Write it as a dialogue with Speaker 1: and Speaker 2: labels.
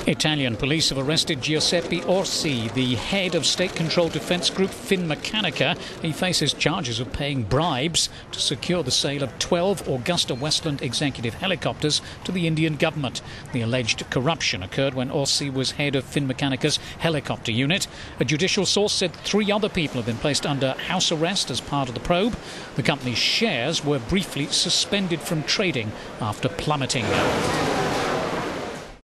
Speaker 1: Italian police have arrested Giuseppe Orsi, the head of state-controlled defence group Finmeccanica. He faces charges of paying bribes to secure the sale of 12 AgustaWestland executive helicopters to the Indian government. The alleged corruption occurred when Orsi was head of Finmeccanica's helicopter unit. A judicial source said 3 other people have been placed under house arrest as part of the probe. The company's shares were briefly suspended from trading after plummeting.